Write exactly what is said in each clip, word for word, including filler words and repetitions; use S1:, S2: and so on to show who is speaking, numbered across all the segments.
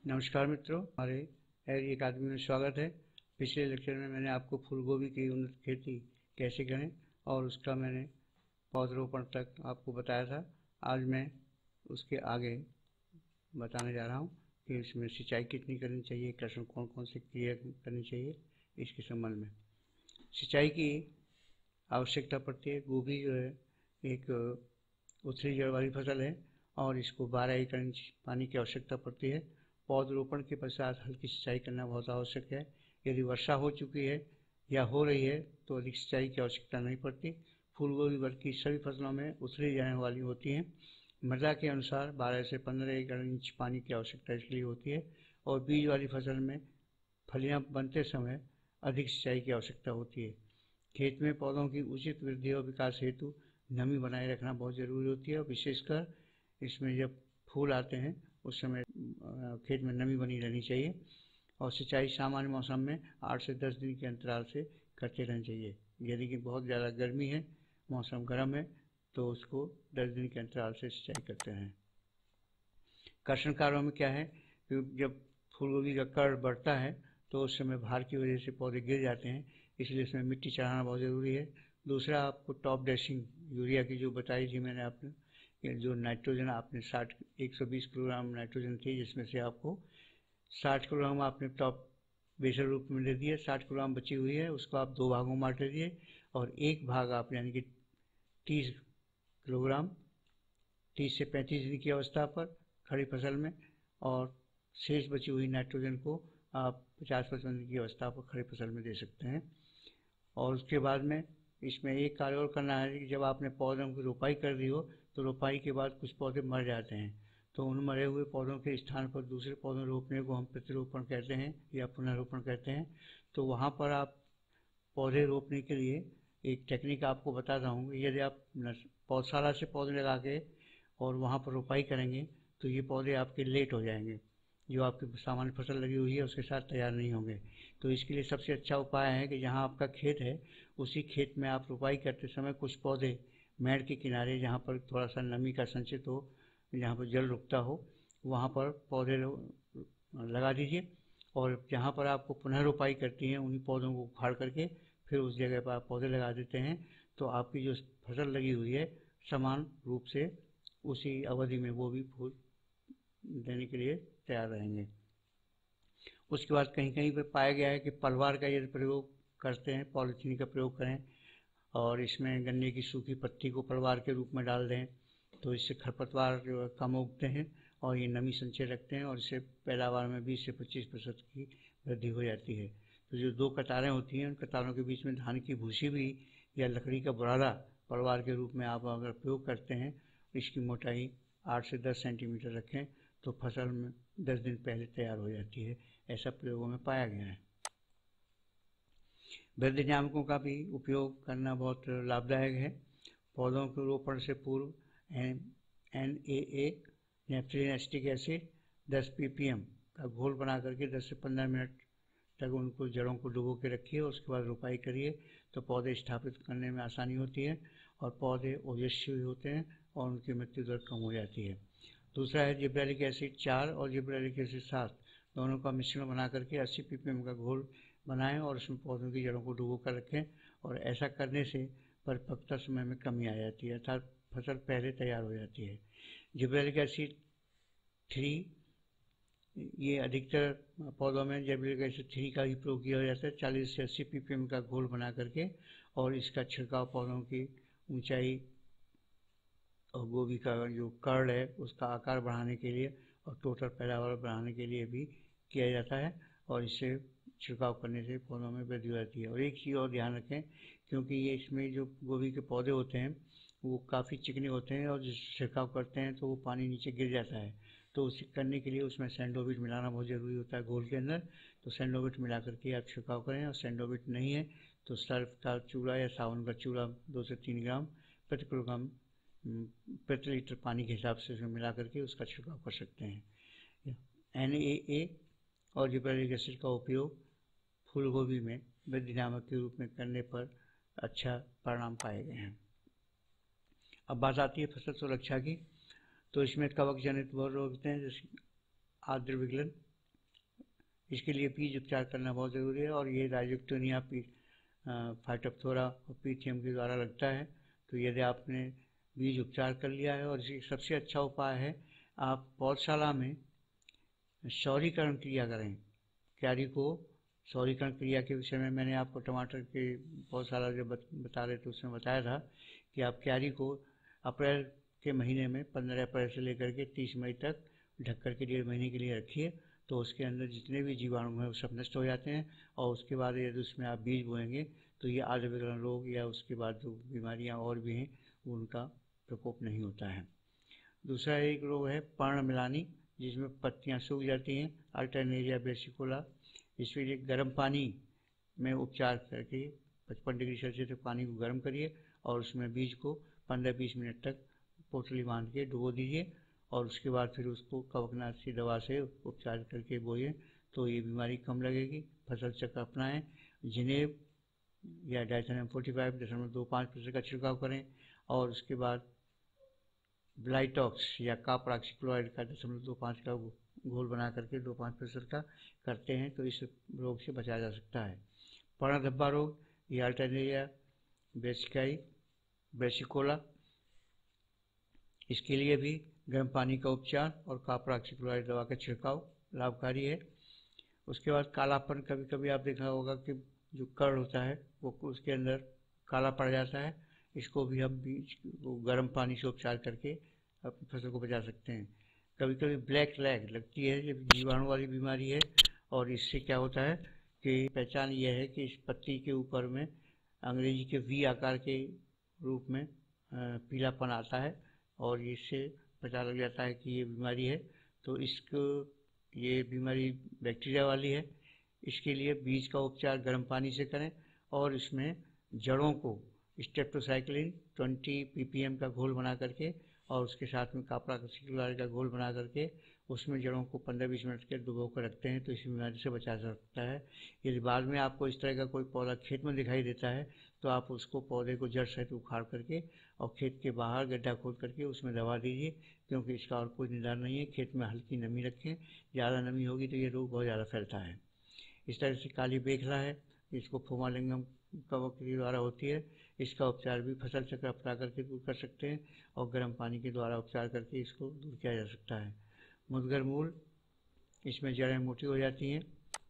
S1: नमस्कार मित्रों, हमारे एग्रीकैडमी में स्वागत है। पिछले लेक्चर में मैंने आपको फूल गोभी की उन्नत खेती कैसे करें और उसका मैंने पौधरोपण तक आपको बताया था। आज मैं उसके आगे बताने जा रहा हूँ कि इसमें सिंचाई कितनी करनी चाहिए, कृषि कौन कौन सी क्रिया करनी चाहिए। इसके संबंध में सिंचाई की आवश्यकता पड़ती है। गोभी जो है एक उथली जड़ वाली फसल है और इसको बारह एकड़ इंच पानी की आवश्यकता पड़ती है। पौधरोपण के पश्चात हल्की सिंचाई करना बहुत आवश्यक है। यदि वर्षा हो चुकी है या हो रही है तो अधिक सिंचाई की आवश्यकता नहीं पड़ती। फूलगोभी वर्ग की सभी फसलों में उथली जड़ें वाली होती हैं। मृदा के अनुसार बारह से पंद्रह एकड़ इंच पानी की आवश्यकता इसके लिए होती है और बीज वाली फसल में फलियां बनते समय अधिक सिंचाई की आवश्यकता होती है। खेत में पौधों की उचित वृद्धि और विकास हेतु नमी बनाए रखना बहुत ज़रूरी होती है और विशेषकर इसमें जब फूल आते हैं उस समय खेत में नमी बनी रहनी चाहिए। और सिंचाई सामान्य मौसम में आठ से दस दिन के अंतराल से करते रहना चाहिए। यदि कि बहुत ज़्यादा गर्मी है, मौसम गर्म है, तो उसको दस दिन के अंतराल से सिंचाई करते हैं। कर्षण कार्यों में क्या है कि जब फूलगोभी का कड़ बढ़ता है तो उस समय भार की वजह से पौधे गिर जाते हैं, इसलिए इसमें मिट्टी चढ़ाना बहुत ज़रूरी है। दूसरा, आपको टॉप ड्रेसिंग यूरिया की जो बताई थी मैंने आपने, जो नाइट्रोजन आपने साठ एक सौ बीस किलोग्राम नाइट्रोजन थी, जिसमें से आपको साठ किलोग्राम आपने टॉप बेसल रूप में दे दिए, साठ किलोग्राम बची हुई है उसको आप दो भागों में बांट दीजिए और एक भाग आप यानी कि तीस किलोग्राम तीस से पैंतीस दिन की अवस्था पर खड़ी फसल में, और शेष बची हुई नाइट्रोजन को आप पचास पचपन दिन की अवस्था पर खड़ी फसल में दे सकते हैं। और उसके बाद में इसमें एक कार्य और करना है कि जब आपने पौधों की रोपाई कर दी हो तो रोपाई के बाद कुछ पौधे मर जाते हैं, तो उन मरे हुए पौधों के स्थान पर दूसरे पौधे रोपने को हम प्रतिरोपण कहते हैं या पुनर्रोपण कहते हैं। तो वहाँ पर आप पौधे रोपने के लिए एक टेक्निक आपको बताता हूँ। यदि आप पौधशाला से पौधे लगा के और वहाँ पर रोपाई करेंगे तो ये पौधे आपके लेट हो जाएंगे, जो आपकी सामान्य फसल लगी हुई है उसके साथ तैयार नहीं होंगे। तो इसके लिए सबसे अच्छा उपाय है कि जहाँ आपका खेत है उसी खेत में आप रोपाई करते समय कुछ पौधे मेड़ के किनारे, जहाँ पर थोड़ा सा नमी का संचित हो, जहाँ पर जल रुकता हो, वहाँ पर पौधे लगा दीजिए। और जहाँ पर आपको पुनः रोपाई करती हैं उन्हीं पौधों को उखाड़ करके फिर उस जगह पर आप पौधे लगा देते हैं, तो आपकी जो फसल लगी हुई है समान रूप से उसी अवधि में वो भी फूल देने के लिए तैयार रहेंगे। उसके बाद कहीं कहीं पर पाया गया है कि पलवार का यदि प्रयोग करते हैं, पॉलीथीन का प्रयोग करें और इसमें गन्ने की सूखी पत्ती को पलवार के रूप में डाल दें तो इससे खरपतवार जो है कम उगते हैं और ये नमी संचय रखते हैं और इससे पैदावार में बीस से पच्चीस प्रतिशत की वृद्धि हो जाती है। तो जो दो कतारें होती हैं उन कतारों के बीच में धान की भूसी भी या लकड़ी का बुरादा पलवार के रूप में आप अगर प्रयोग करते हैं, इसकी मोटाई आठ से दस सेंटीमीटर रखें तो फसल में दस दिन पहले तैयार हो जाती है। ऐसा प्रयोगों में पाया गया है। वृद्धि नियामकों का भी उपयोग करना बहुत लाभदायक है। पौधों के रोपण से पूर्व N A A naphthalene acetic acid दस पी पी एम का घोल बना करके दस से पंद्रह मिनट तक उनको जड़ों को डुबो के रखिए। उसके बाद रोपाई करिए तो पौधे स्थापित करने में आसानी होती है और पौधे ओजस्वी होते हैं और उनकी मृत्यु दर कम हो जाती है। दूसरा है जिब्रेलिक एसिड चार और जिब्रेलिक एसिड सात दोनों का मिश्रण बना करके अस्सी पी पी एम का घोल बनाएं और उसमें पौधों की जड़ों को डुबो कर रखें, और ऐसा करने से परिपक्वता समय में कमी आ जाती है, अर्थात फसल पहले तैयार हो जाती है। जिब्रेलिक एसिड थ्री, ये अधिकतर पौधों में जिब्रेलिक एसिड थ्री का ही प्रयोग किया जाता है, चालीस से अस्सी पी पी एम का घोल बना करके, और इसका छिड़काव पौधों की ऊंचाई और गोभी का जो कड़ है उसका आकार बढ़ाने के लिए और टोटल पैदावार बढ़ाने के लिए भी किया जाता है, और इससे छिड़काव करने से पौधों में वृद्धि हो जाती है। और एक चीज़ और ध्यान रखें, क्योंकि ये इसमें जो गोभी के पौधे होते हैं वो काफ़ी चिकने होते हैं और जब छिड़काव करते हैं तो वो पानी नीचे गिर जाता है, तो उसे करने के लिए उसमें सैंडोविट मिलाना बहुत ज़रूरी होता है घोल के अंदर। तो सैंडोविट मिला करके आप छिड़काव करें, और सैंडोविट नहीं है तो सर्फ का चूड़ा या साबुन का चूड़ा दो से तीन ग्राम प्रति किलोग्राम प्रति लीटर पानी के हिसाब से उसमें मिला करके उसका छिड़काव कर सकते हैं। एन ए ए और जिब्रेलिक एसिड का उपयोग फूल गोभी में वृद्धि नियामक के रूप में करने पर अच्छा परिणाम पाए गए हैं। अब बात आती है फसल सुरक्षा की, तो इसमें कवक जनित बहुत रोग होते हैं, जैसे आर्द्र विगलन, इसके लिए बीज उपचार करना बहुत ज़रूरी है और ये राइजोक्टोनिया पी फाइटोप्थोरा और पीथियम के द्वारा लगता है। तो यदि आपने बीज उपचार कर लिया है, और इसी सबसे अच्छा उपाय है आप पौधशाला में सौरीकरण क्रिया करें। क्यारी को सौरीकरण क्रिया के विषय में मैंने आपको टमाटर के पौधशाला जो बता रहे थे उसमें बताया था कि आप क्यारी को अप्रैल के महीने में पंद्रह अप्रैल से लेकर के तीस मई तक ढक कर के डेढ़ महीने के लिए रखिए, तो उसके अंदर जितने भी जीवाणु हैं वो सब नष्ट हो जाते हैं। और उसके बाद यदि उसमें आप बीज बोएंगे तो ये आद्र विकलन रोग या उसके बाद जो बीमारियां और भी हैं उनका प्रकोप नहीं होता है। दूसरा एक रोग है पर्णमिलानी, जिसमें पत्तियां सूख जाती हैं, अल्टरनेरिया वेसिकुला। इसके लिए गर्म पानी में उपचार करके पचपन डिग्री सेल्सियस तक पानी को गर्म करिए और उसमें बीज को पंद्रह बीस मिनट तक पोटली बांध के डुबो दीजिए और उसके बाद फिर उसको कवकनाशी दवा से उपचार करके बोइए, तो ये बीमारी कम लगेगी। फसल चक्र अपनाएं, जिनेब या डाइथेनियम फोर्टी फाइव दशमलव दो पाँच प्रतिशत का छिड़काव करें और उसके बाद ब्लाइटॉक्स या कापराक्सीक्लोराइड का दशमलव दो पाँच का घोल बना करके दो पाँच प्रतिशत का करते हैं तो इस रोग से बचाया जा सकता है। पर्ण धब्बा रोग या अल्टरनेरिया वेसिकाई वेसिकोला, इसके लिए भी गर्म पानी का उपचार और कापराक्सीक्लोराइड दवा का छिड़काव लाभकारी है। उसके बाद कालापन, कभी कभी आप देखा होगा कि जो कर्ड होता है वो उसके अंदर काला पड़ जाता है, इसको भी हम बीज वो गर्म पानी से उपचार करके अपनी फसल को बचा सकते हैं। कभी कभी ब्लैक लैग लगती है, ये जीवाणु वाली बीमारी है और इससे क्या होता है कि पहचान ये है कि इस पत्ती के ऊपर में अंग्रेजी के वी आकार के रूप में पीलापन आता है और इससे पता लग जाता है कि ये बीमारी है। तो इसको ये बीमारी बैक्टीरिया वाली है। इसके लिए बीज का उपचार गर्म पानी से करें और इसमें जड़ों को स्टेप्टोसाइक्लिन बीस पीपीएम का घोल बना करके और उसके साथ में कापराक्सीक्लोराइड का घोल बना करके उसमें जड़ों को पंद्रह बीस मिनट के डुबो कर रखते हैं तो इस बीमारी से बचा जा सकता है। यदि बाद में आपको इस तरह का कोई पौधा खेत में दिखाई देता है तो आप उसको पौधे को जड़ सहित उखाड़ करके और खेत के बाहर गड्ढा खोद करके उसमें दबा दीजिए, क्योंकि इसका और कोई निदान नहीं है। खेत में हल्की नमी रखें, ज़्यादा नमी होगी तो ये रोग बहुत ज़्यादा फैलता है। इस तरह से काली बेखला है, इसको फोमालिंगम कवक के द्वारा होती है, इसका उपचार भी फसल चक्र अपना करके दूर कर सकते हैं और गर्म पानी के द्वारा उपचार करके इसको दूर किया जा सकता है। मुदगर मूल, इसमें जड़ें मोटी हो जाती हैं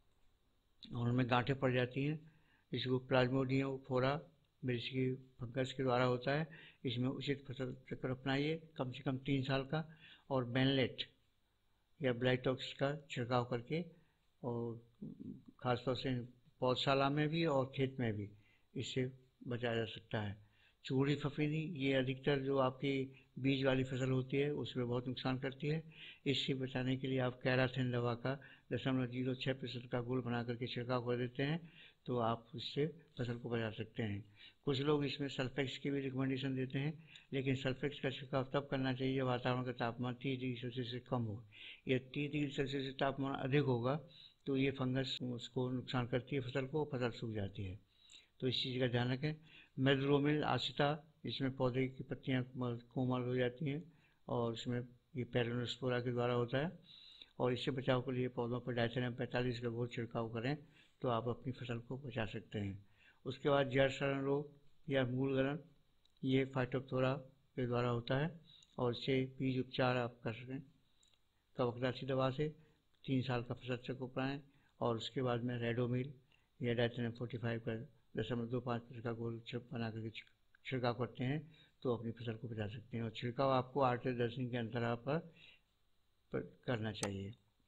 S1: और उनमें गांठें पड़ जाती हैं, इसको प्लाज्मोडियम फोरा मिर्ची फंगस के द्वारा होता है। इसमें उचित फसल चक्र अपनाइए, कम से कम तीन साल का, और बेनलेट या ब्लाइटॉक्स का छिड़काव करके, और ख़ासतौर से पौधशाला में भी और खेत में भी इससे बचाया जा सकता है। चूड़ी फफीदी, ये अधिकतर जो आपकी बीज वाली फसल होती है उसमें बहुत नुकसान करती है। इससे बचाने के लिए आप कैराथिन दवा का दशमलव जीरो छः प्रतिशत का घोल बना करके छिड़काव कर देते हैं तो आप इससे फसल को बचा सकते हैं। कुछ लोग इसमें सल्फेक्स की भी रिकमेंडेशन देते हैं, लेकिन सल्फेक्स का छिड़काव तब करना चाहिए वातावरण का तापमान तीस डिग्री सेल्सियस से कम हो। यह तीस डिग्री सेल्सियस से तापमान अधिक होगा तो ये फंगस उसको नुकसान करती है, फसल को, फसल सूख जाती है, तो इस चीज़ का ध्यान रखें। मेद्रोमिल आसिता, इसमें पौधे की पत्तियाँ कोमल हो जाती हैं और इसमें ये पेरोनोस्पोरा के द्वारा होता है और इससे बचाव के लिए पौधों पर डाइथेनियम पैंतालीस का घोल छिड़काव करें तो आप अपनी फसल को बचा सकते हैं। उसके बाद जड़ सड़न रोग या मूल गलन, ये फाइटोप्थोरा के द्वारा होता है और इससे बीज उपचार आप कर सकें कवकनाशी दवा से। तीन साल का फसल चक्र अपनाएं और उसके बाद में रेडोमिल या डाइथेनियम फोर्टी फाइव का दशमलव दो पाँच प्रतिशत का घोल बना करके छिड़काव करते हैं तो अपनी फसल को बचा सकते हैं। और छिड़काव आपको आठ से दस दिन के अंतराल पर, पर करना चाहिए।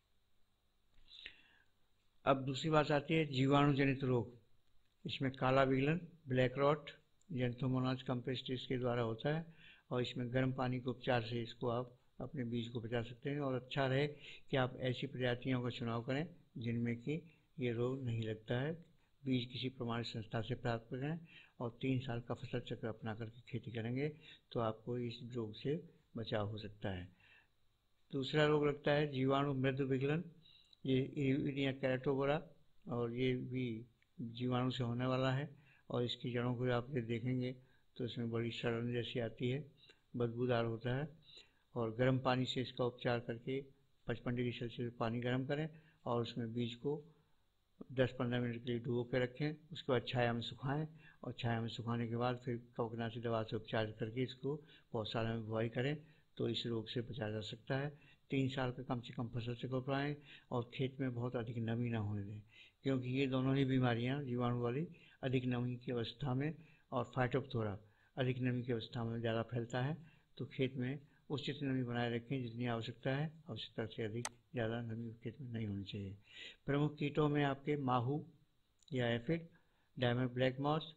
S1: अब दूसरी बात आती है जीवाणु जनित रोग। इसमें काला विगलन, ब्लैक रॉट, जेंथोमोनास कंपेस्टिस के द्वारा होता है और इसमें गर्म पानी के उपचार से इसको आप अपने बीज को बचा सकते हैं। और अच्छा रहे कि आप ऐसी प्रजातियों का चुनाव करें जिनमें कि ये रोग नहीं लगता है। बीज किसी प्रमाणित संस्था से प्राप्त करें और तीन साल का फसल चक्र अपना करके खेती करेंगे तो आपको इस रोग से बचाव हो सकता है। दूसरा रोग लगता है जीवाणु मृदु विगलन, ये इरिया कैरेटोबोरा और ये भी जीवाणु से होने वाला है और इसकी जड़ों को आप देखेंगे तो इसमें बड़ी सड़न जैसी आती है, बदबूदार होता है और गर्म पानी से इसका उपचार करके पचपन डिग्री सेल्सियस पानी गर्म करें और उसमें बीज को दस पंद्रह मिनट के लिए डुबो के रखें। उसके बाद छाया में सुखाएं और छाया में सुखाने के बाद फिर कवकनाशी दवा से उपचार करके इसको पौधशाला में बुआई करें तो इस रोग से बचा जा सकता है। तीन साल का कम से कम फसल से करवाएं और खेत में बहुत अधिक नमी ना होने दें, क्योंकि ये दोनों ही बीमारियां जीवाणु वाली अधिक नमी की अवस्था में और फाइटोप्थोरा अधिक नमी की अवस्था में ज़्यादा फैलता है। तो खेत में उचित नमी बनाए रखें जितनी आवश्यकता है, आवश्यकता से अधिक ज़्यादा नमी खेत में नहीं होनी चाहिए। प्रमुख कीटों में आपके माहू या एफिड, डायमंड ब्लैक मॉस,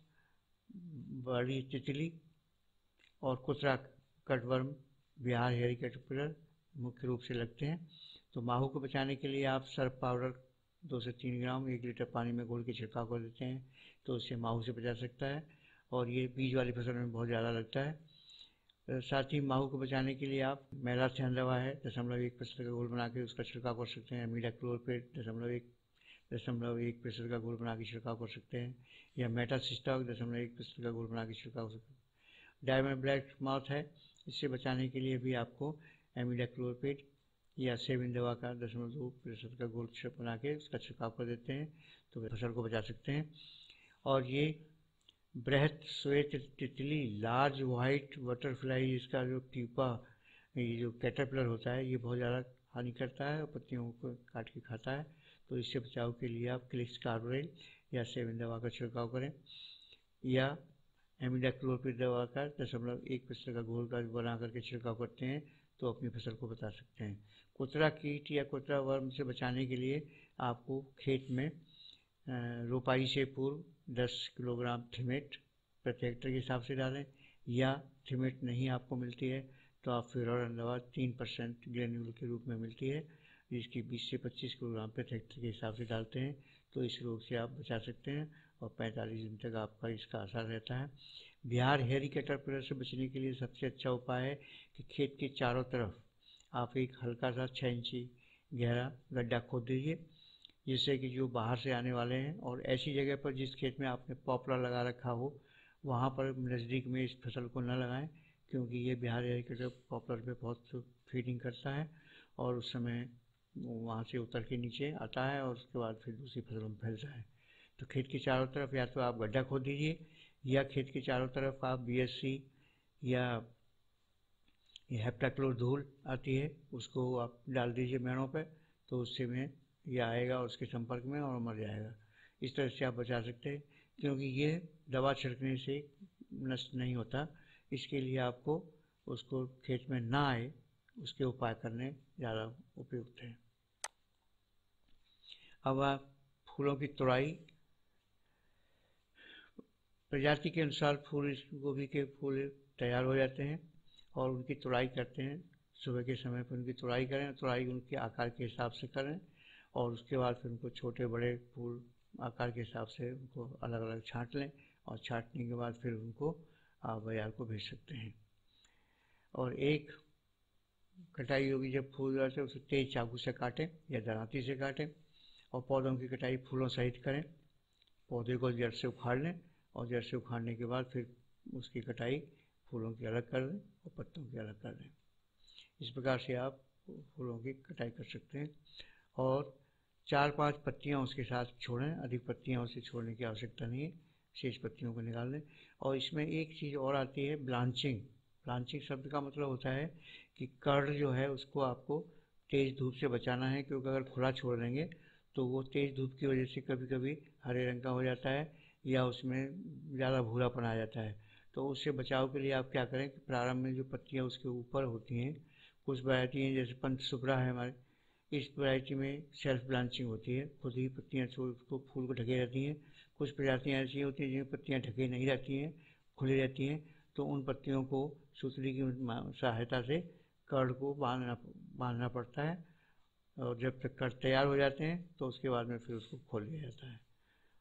S1: बड़ी तितली और कुतरा कटवर्म, बिहार हेयरी कैटरपिलर मुख्य रूप से लगते हैं। तो माहू को बचाने के लिए आप सर्फ पाउडर दो से तीन ग्राम एक लीटर पानी में घोल के छिड़काव कर देते हैं तो उससे माहू से बचा सकता है और ये बीज वाली फसल में बहुत ज़्यादा लगता है। साथ ही माहू को बचाने के लिए आप मैलाथियन दवा है दशमलव एक प्रतिशत का घोल बना के उसका छिड़काव कर सकते हैं। इमिडाक्लोरपेट दशमलव एक दशमलव एक प्रतिशत का घोल बना के छिड़काव कर सकते हैं, या मेटासिस्टॉक दशमलव एक प्रतिशत का घोल बना के छिड़काव कर सकते हैं। डायमंड ब्लैक मॉस है, इससे बचाने के लिए भी आपको इमिडाक्लोरपेट या सेविन दवा का दशमलव दो प्रतिशत का घोल बना के उसका छिड़काव कर देते हैं तो फसल को बचा सकते हैं। और ये बृहत श्वेत तितली, लार्ज वाइट बटरफ्लाई, इसका जो प्यूपा ये जो कैटरपिलर होता है ये बहुत ज़्यादा हानि करता है और पत्तियों को काट के खाता है। तो इससे बचाव के लिए आप क्लिक्स कार्बोरेल या सेविन दवा का छिड़काव करें या इमिडाक्लोरपेट दवा का दशमलव एक प्रतिशत का घोल का बना करके छिड़काव करते हैं तो अपनी फसल को बचा सकते हैं। कुतरा कीट या कुतरा वर्म से बचाने के लिए आपको खेत में रोपाई से पूर्व दस किलोग्राम थिमेट प्रति हेक्टेयर के हिसाब से डालें, या थिमेट नहीं आपको मिलती है तो आप फिरोरन दवा तीन परसेंट ग्रेन्यूल के रूप में मिलती है जिसकी बीस से पच्चीस किलोग्राम प्रति हेक्टेयर के हिसाब से डालते हैं तो इस रोग से आप बचा सकते हैं और पैंतालीस दिन तक आपका इसका असर रहता है। बिहार हेयरी कैटरपिलर से बचने के लिए सबसे अच्छा उपाय है कि खेत के चारों तरफ आप एक हल्का सा छः इंची गहरा गड्ढा खोद दीजिए जिससे कि जो बाहर से आने वाले हैं, और ऐसी जगह पर जिस खेत में आपने पॉपुलर लगा रखा हो वहाँ पर नज़दीक में इस फसल को न लगाएं, क्योंकि ये बिहार हेयरी कैटरपिलर पॉपुलर पे बहुत फीडिंग करता है और उस समय वहाँ से उतर के नीचे आता है और उसके बाद फिर दूसरी फसलों में फैलता है। तो खेत के चारों तरफ या तो आप गड्ढा खोद दीजिए या खेत के चारों तरफ आप बी एस सी या हेप्टाक्लोर धूल आती है उसको आप डाल दीजिए मेड़ों पे तो उससे में ये आएगा उसके संपर्क में और मर जाएगा। इस तरह से आप बचा सकते हैं, क्योंकि ये दवा छिड़कने से नष्ट नहीं होता, इसके लिए आपको उसको खेत में ना आए उसके उपाय करने ज़्यादा उपयुक्त है। अब आप फूलों की तुड़ाई, प्रजाति के अनुसार फूल गोभी के फूल तैयार हो जाते हैं और उनकी तुड़ाई करते हैं। सुबह के समय पर उनकी तुड़ाई करें, तुड़ाई उनके आकार के हिसाब से करें और उसके बाद फिर उनको छोटे बड़े फूल आकार के हिसाब से उनको अलग अलग छांट लें और छांटने के बाद फिर उनको आप बाजार को भेज सकते हैं। और एक कटाई होगी जब फूल जाते हैं उसे तेज चाकू से काटें या दरांती से काटें और पौधों की कटाई फूलों सहित करें। पौधे को जड़ से उखाड़ लें और जड़ से उखाड़ने के बाद फिर उसकी कटाई फूलों की अलग कर दें और पत्तों की अलग कर दें। इस प्रकार से आप फूलों की कटाई कर सकते हैं और चार पांच पत्तियां उसके साथ छोड़ें, अधिक पत्तियां उसे छोड़ने की आवश्यकता नहीं है, शेष पत्तियों को निकाल दें। और इसमें एक चीज़ और आती है ब्लांचिंग। ब्लांचिंग शब्द का मतलब होता है कि कड़ जो है उसको आपको तेज़ धूप से बचाना है, क्योंकि अगर खुला छोड़ देंगे तो वो तेज़ धूप की वजह से कभी कभी हरे रंग का हो जाता है या उसमें ज़्यादा भूरापन आ जाता है। तो उससे बचाव के लिए आप क्या करें कि प्रारंभ में जो पत्तियां उसके ऊपर होती हैं, कुछ वैरायटी हैं जैसे पंच सुब्रा है हमारे, इस वैरायटी में सेल्फ ब्लांचिंग होती है, खुद ही पत्तियां छोड़ उसको फूल को ढके रहती हैं। कुछ प्रजातियां ऐसी होती हैं जिनमें पत्तियां ढके नहीं रहती हैं, खुली रहती हैं, तो उन पत्तियों को सुतली की सहायता से कड़ को बांधना बांधना पड़ता है और जब तक कड़ तैयार हो जाते हैं तो उसके बाद में फिर उसको खोल दिया जाता है।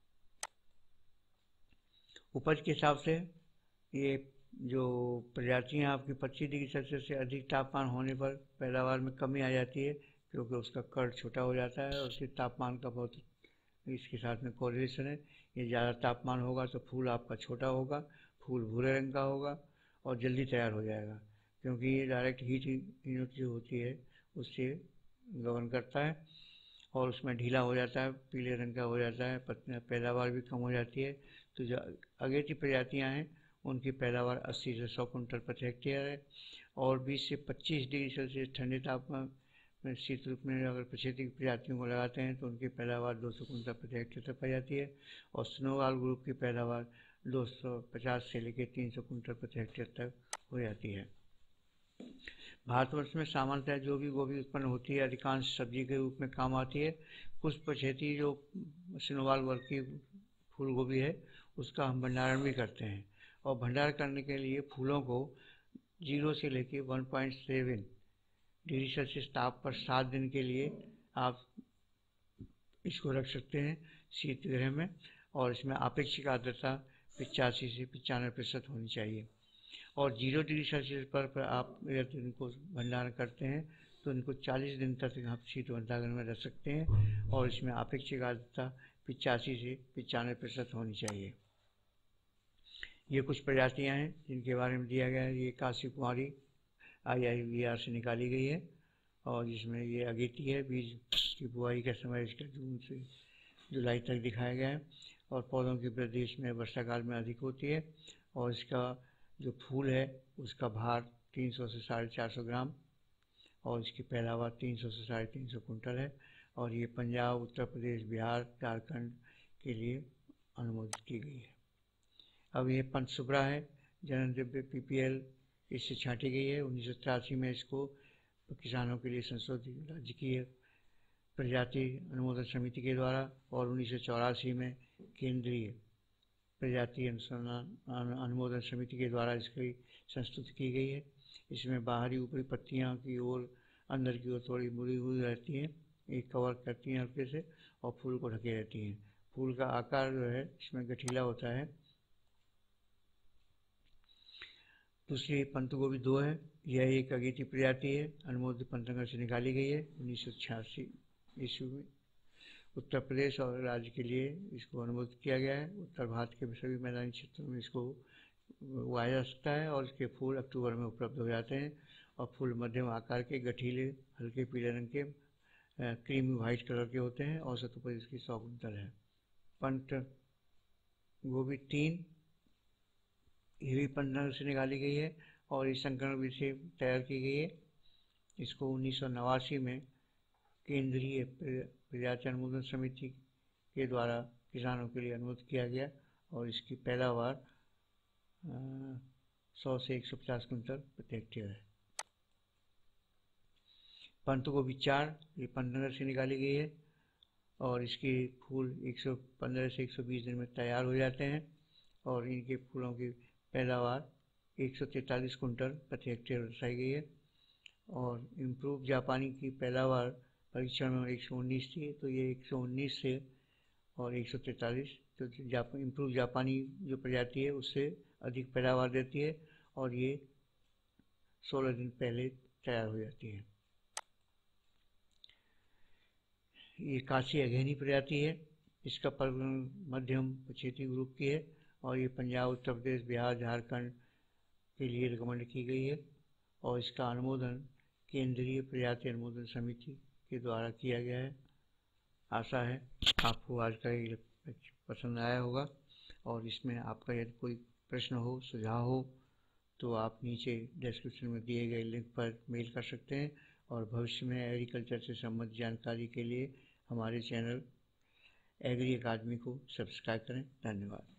S1: उपज के हिसाब से ये जो प्रजातियाँ आपकी पच्चीस डिग्री सेल्सियस से अधिक तापमान होने पर पैदावार में कमी आ जाती है, क्योंकि उसका कड़ छोटा हो जाता है और उसके तापमान का बहुत इसके साथ में कोरिलेशन है। ये ज़्यादा तापमान होगा तो फूल आपका छोटा होगा, फूल भूरे रंग का होगा और जल्दी तैयार हो जाएगा, क्योंकि ये डायरेक्ट हीट यूनिट जो होती है उससे गवर्न करता है और उसमें ढीला हो जाता है, पीले रंग का हो जाता है, पत्तियाँ पैदावार भी कम हो जाती है। तो जो अगेती प्रजातियाँ हैं उनकी पैदावार अस्सी से सौ कुंटल प्रति हेक्टेयर है। और बीस से पच्चीस डिग्री सेल्सियस ठंडे तापमान में शीत ऋतु में अगर पछेती की प्रजातियों को लगाते हैं तो उनकी पैदावार दो सौ कुंटल प्रति हेक्टेयर तक पा जाती है। और स्नोवाल ग्रुप की पैदावार दो सौ पचास से लेकर तीन सौ कुंटल प्रति हेक्टेयर तक हो जाती है। भारतवर्ष में सामान्यतः जो भी गोभी उत्पन्न होती है अधिकांश सब्जी के रूप में काम आती है। कुछ पछेती जो स्नोवाल वर्ग की फूल गोभी है उसका हम भंडारण भी करते हैं। और भंडारण करने के लिए फूलों को जीरो से लेकर one point seven degree Celsius ताप पर सात दिन के लिए आप इसको रख सकते हैं शीत गृह में। और इसमें आपेक्षिक आर्द्रता पचासी से पचानवे प्रतिशत होनी चाहिए। और जीरो डिग्री सेल्सियस पर, पर आप अगर इनको भंडारण करते हैं तो इनको चालीस दिन तक आप शीत भंडारण में रख सकते हैं। और इसमें आपेक्षिक आर्द्रता पचासी से पचानवे प्रतिशत होनी चाहिए। ये कुछ प्रजातियां हैं जिनके बारे में दिया गया है। ये Kashi Kumari I I V R से निकाली गई है और जिसमें ये अगेती है। बीज की बुआई का समय इसका जून से जुलाई तक दिखाया गया है। और पौधों की वृद्धि इसमें वर्षा काल में अधिक होती है। और इसका जो फूल है उसका भार तीन सौ से साढ़े चार सौ ग्राम और इसकी पैदावार तीन सौ से साढ़े तीन सौ कुंटल है। और ये पंजाब, उत्तर प्रदेश, बिहार, झारखंड के लिए अनुमोदित की गई है। अब ये पंचसुब्रा है, जनन दिव्य पी पी एल इससे छांटी गई है। उन्नीस सौ तिरासी में इसको किसानों के लिए संशोधित राजकीय प्रजाति अनुमोदन समिति के द्वारा और उन्नीस सौ चौरासी में केंद्रीय प्रजाति अनुसंधान अनुमोदन समिति के द्वारा इसकी संस्तुति की गई है। इसमें बाहरी ऊपरी पत्तियां की ओर अंदर की ओर थोड़ी मुड़ी हुई रहती हैं, एक कवर करती हैं हल्के से और फूल को ढके रहती हैं। फूल का आकार जो है इसमें गठीला होता है। दूसरी पंत गोभी दो है। यह एक अगेती प्रजाति है, अनुमोदित पंतनगर से निकाली गई है उन्नीस सौ छियासी ईस्वी में। उत्तर प्रदेश और राज्य के लिए इसको अनुमोदित किया गया है। उत्तर भारत के सभी मैदानी क्षेत्रों में इसको उगाया जा सकता है और इसके फूल अक्टूबर में उपलब्ध हो जाते हैं। और फूल मध्यम आकार के, गठीले, हल्के पीले रंग के, क्रीमी वाइट कलर के होते हैं। औसत उपज इसकी सौ कुंटल है। पंत गोभी तीन, ये भी पंतनगर से निकाली गई है और इस संकरण विधि से तैयार की गई है। इसको उन्नीस सौ नवासी में केंद्रीय प्रजाति अनुमोदन समिति के द्वारा किसानों के लिए अनुमोदित किया गया और इसकी पैदावार सौ से एक सौ पचास कुंटल प्रति हेक्टेयर है। पंत गोभी चार, ये पंतनगर से निकाली गई है और इसके फूल एक सौ पंद्रह से एक सौ बीस दिन में तैयार हो जाते हैं और इनके फूलों की पैदावार एक सौ तैंतालीस कुंटल प्रति हेक्टेयर दर्शाई गई है। और इम्प्रूव जापानी की पैदावार परीक्षण में एक सौ उन्नीस थी, तो ये एक सौ उन्नीस से और एक सौ तैंतालीस, तो जाप इम्प्रूव जापानी जो प्रजाति है उससे अधिक पैदावार देती है और ये सोलह दिन पहले तैयार हो जाती है। ये काशी अघेनी प्रजाति है। इसका प्रजनन मध्यम पछेती ग्रुप की है और ये पंजाब, उत्तर प्रदेश, बिहार, झारखंड के लिए रिकमेंड की गई है। और इसका अनुमोदन केंद्रीय प्रजाति अनुमोदन समिति के द्वारा किया गया है। आशा है आपको आज का ये पसंद आया होगा और इसमें आपका यदि कोई प्रश्न हो, सुझाव हो तो आप नीचे डिस्क्रिप्शन में दिए गए लिंक पर मेल कर सकते हैं। और भविष्य में एग्रीकल्चर से संबंधित जानकारी के लिए हमारे चैनल एग्री अकादमी को सब्सक्राइब करें। धन्यवाद।